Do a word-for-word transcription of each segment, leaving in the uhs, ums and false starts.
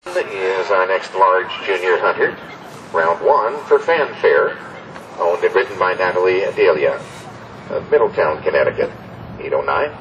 Is our next large junior hunter. Round one for Fanfare, owned and ridden by Natalie D'Elia of Middletown, Connecticut. eight oh nine.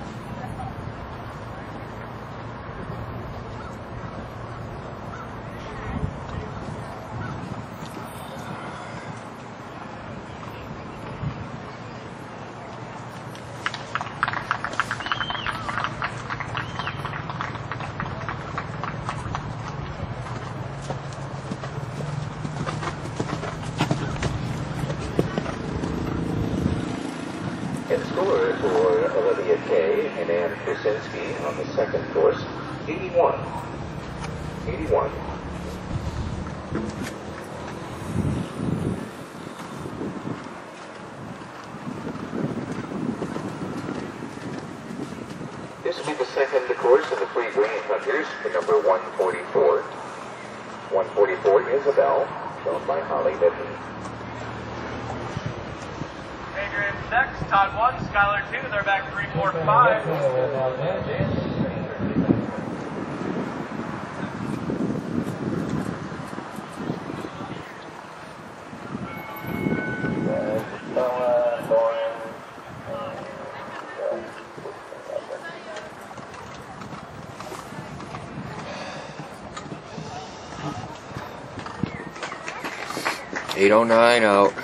And score for Olivia Kay and Ann Krasinski on the second course, eighty-one. eighty-one. This will be the second course of the Free Green Hunters for number one forty-four. one forty-four Isabel, shown by Holly Ridden. Adrian six, Todd one, Skylar two, they're back three, four, five. eight oh nine out.